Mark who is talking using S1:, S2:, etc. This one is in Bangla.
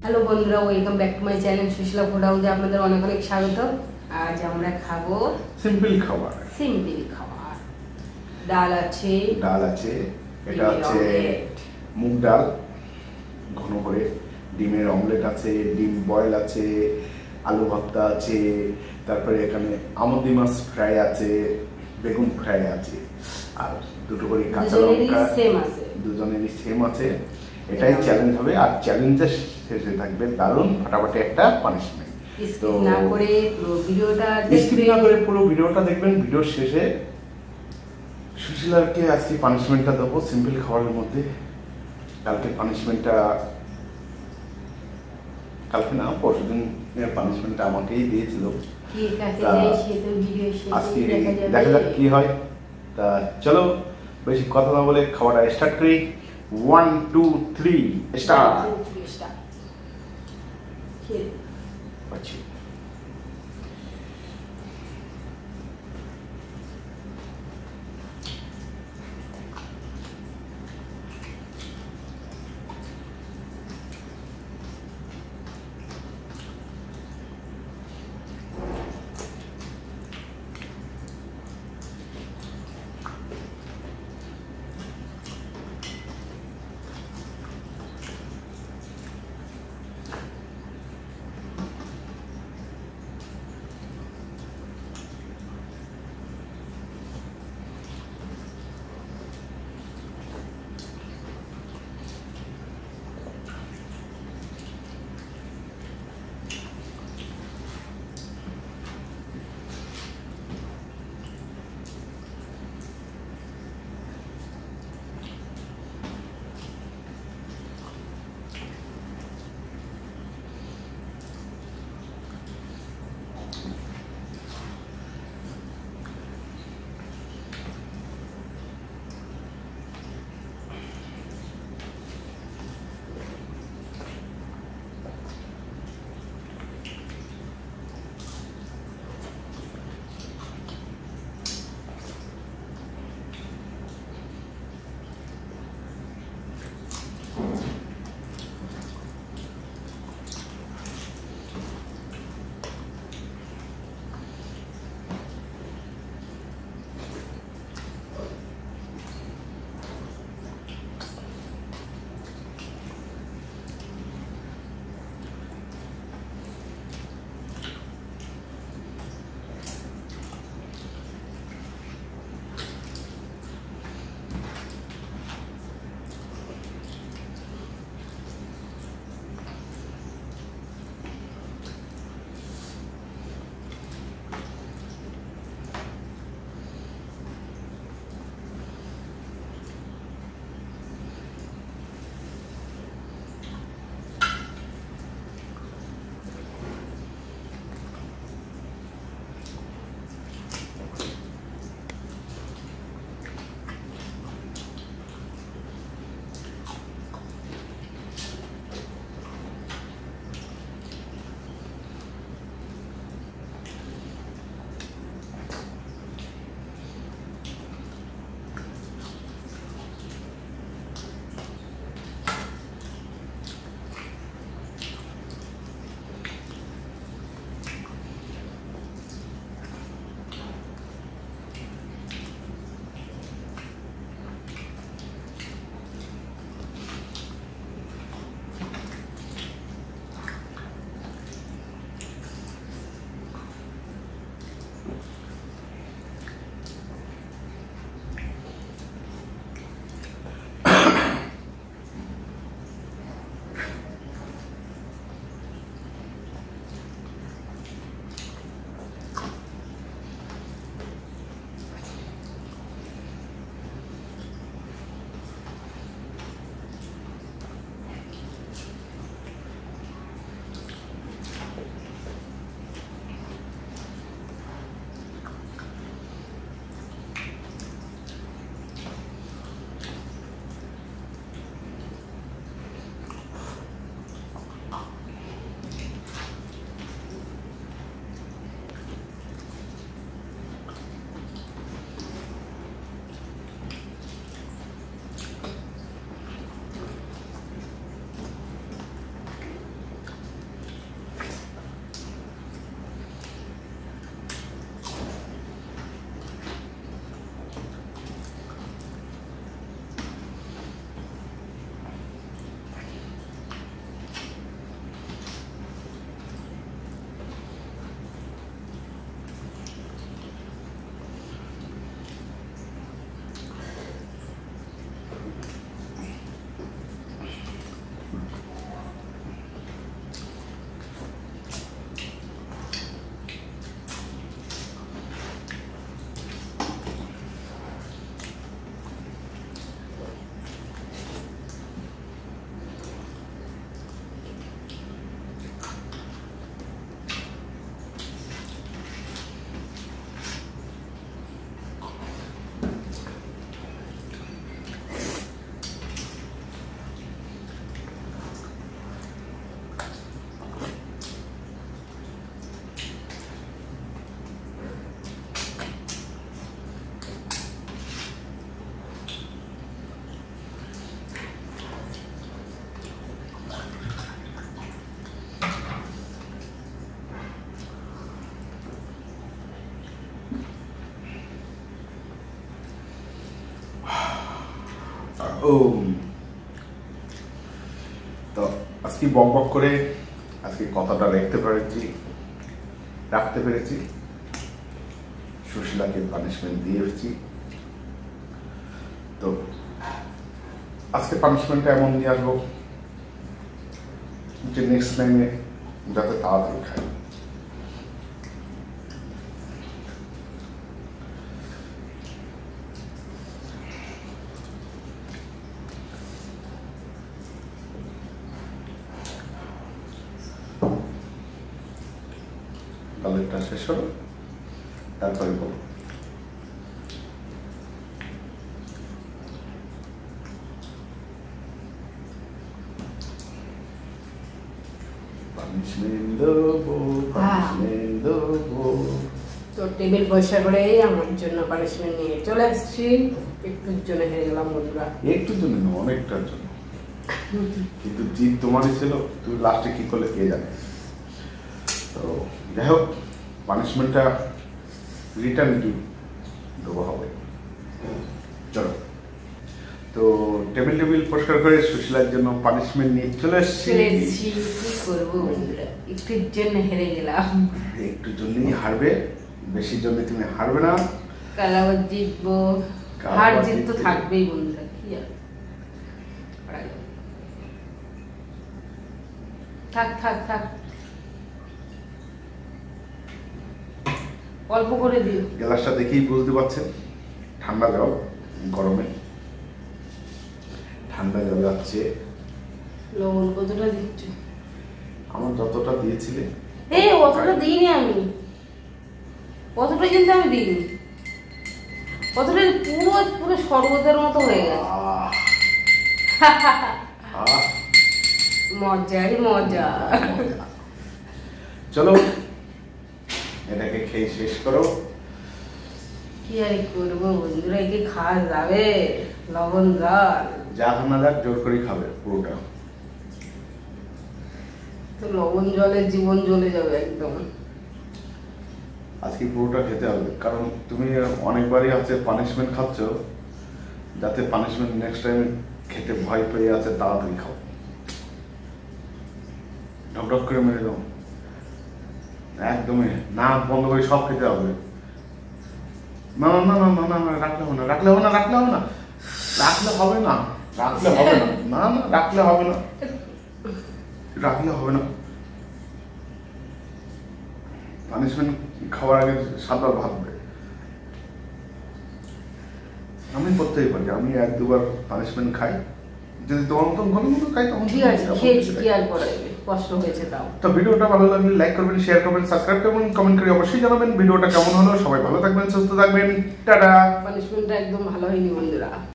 S1: হ্যালো বন্ধুরা, welcome back to my channel Sushila food হাউসে আপনাদের অনেক অনেক স্বাগত। আজ আমরা খাবো
S2: সিম্পল খাবার।
S1: ডাল আছে,
S2: এটা হচ্ছে মুগ ডাল ঘন করে, ডিমের অমলেট আছে, ডিম বয়েল আছে, আলু ভর্তা আছে, তারপরে এখানে আমুদি মাছ ফ্রাই আছে, বেগুন ফ্রাই আছে, আর দুটো করে কাঁচা লঙ্কা, দুজনেরই সেম আছে। এটাই চ্যালেঞ্জ হবে, আর চ্যালেঞ্জের শেষে থাকবে দারুণ ফাটাফাটি একটা পানিশমেন্ট। তো স্কিপ না করে পুরো ভিডিওটা দেখবেন। ভিডিওর শেষে সুশীলাকে আজকে পানিশমেন্টটা দেবো সিম্পল খাবারের মধ্যে। কালকে পানিশমেন্টটা, কালকে না পরশুদিন পানিশমেন্টটা আমাকেই দিয়েছিল। আজকে দেখা যাক কি হয়। তা চলো বেশি কথা না বলে খাবারটা স্টার্ট করি। 1 2 3 স্টার্ট। আচ্ছা, ও তো আজকে বক বক করে আজকে কথাটা রাখতে পেরেছি সুশীলাকে পানিশমেন্ট দিয়ে এসেছি। তো আজকে পানিশমেন্টটা এমন নিয়ে আসবো যে নেক্সট টাইমে যাতে তাড়াতাড়ি খাই। গালেরটা শেষ হলো তারপরে বলবো।
S1: তো টেবিল পয়সা করে আমার জন্য পানিশমেন্ট নিয়ে চলে আসছি। একটুর জন্য হেরে গেলাম বন্ধুরা।
S2: একটুর জন্য না, অনেকটার জন্য। কিন্তু জিত তোমারই ছিল, তুই লাস্টে কি করলে কে জানে। তো যাই হোক, পানিশমেন্টটা রিটার্ন দেবো হবে। চলো, তো টেবিল পরিষ্কার করে সুশীলার জন্য পানিশমেন্ট নিয়ে চলে এসেছি।
S1: কি করবো বন্ধুরা, একটুর জন্য হেরে গেলাম।
S2: একটুর জন্যই হারবে, বেশির জন্য তুমি হারবে না।
S1: কাল আবার জিতবো, হার জিত তো থাকবেই বন্ধুরা। কি আর থাক অল্প করে দিও।
S2: গ্লাসটা দেখেই বুঝতে পারছেন ঠান্ডা জল, গরমে ঠান্ডা জল যাচ্ছে।
S1: লবণ কতটা দিচ্ছ?
S2: আমার যতটা দিয়েছিলে।
S1: অতটা দিইনি আমি, অতটা কিন্তু আমি দিইনি। অতটা পুরো শরবতের মতো হয়ে গেছে। মজা।
S2: চলো এটাকে খেয়ে শেষ করো।
S1: কি আর করবো বন্ধুরা, একে খাওয়া যাবে? লবণ জল
S2: যা খানা যাক জোর করে খাবে পুরোটা।
S1: তো লবণ জলে জীবন জ্বলে যাবে একদম।
S2: আজকে পুরোটা খেতে হবে, কারণ তুমি অনেকবারই আছে পানিশমেন্ট খাচ্ছ, যাতে পানিশমেন্ট নেক্সট টাইম খেতে ভয় পেয়ে আছে তাড়াতাড়ি খাও। ঢকঢক করে মেরে দাও, একদমই না বন্ধ করে সব খেতে হবে। না না না না না রাখলে হবে না, রাখলে হবে না, রাখলে হবে না, রাখলে হবে না, রাখলে হবে না, না না রাখলে হবে না, রাখলে হবে না। পানিশমেন্ট খাওয়ার আগে সাতবার ভাববে। আমি করতেই পারি, আমি এক দুবার পানিশমেন্ট খাই, যদি তোমার মতন ঘন ঘন খাই তখন
S1: ঠিক আছে, খেয়েছি, কি আর করাবে, কষ্ট হয়েছে তাও।
S2: তো ভিডিওটা ভালো লাগলে লাইক করবেন, শেয়ার করবেন, সাবস্ক্রাইব করবেন, কমেন্ট করে অবশ্যই জানাবেন ভিডিওটা কেমন হলো। সবাই ভালো থাকবেন, সুস্থ থাকবেন, টাটা।
S1: পানিশমেন্টটা একদম ভালো হয়নি বন্ধুরা।